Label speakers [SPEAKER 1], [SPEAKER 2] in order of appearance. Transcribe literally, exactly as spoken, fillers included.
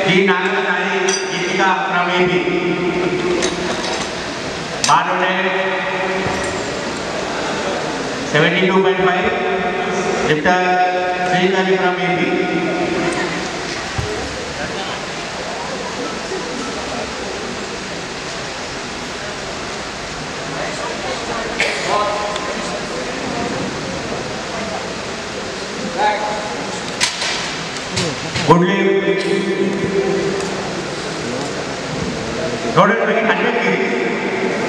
[SPEAKER 1] G Nagasari, Geetika from A P. Barode seventy-two point five. Lifter Sridhari from A P. Good lift. Total one hundred kgs.